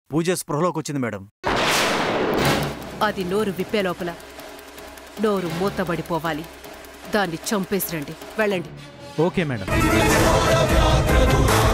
పూజ స్పృహలోకి వచ్చింది మేడం. అది నోరు విప్పే లోపల నోరు మూతబడిపోవాలి. దాన్ని చంపేసి రండి. వెళ్ళండి. Okay madam.